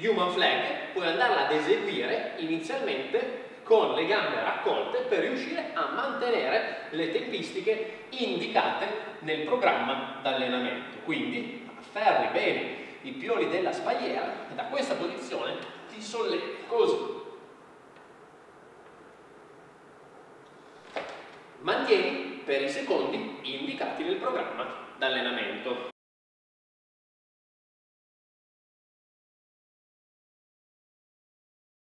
human flag, puoi andarla ad eseguire inizialmente con le gambe raccolte per riuscire a mantenere le tempistiche indicate nel programma d'allenamento. Quindi afferri bene i pioli della spalliera e da questa posizione ti sollevi così. Mantieni per i secondi indicati nel programma d'allenamento.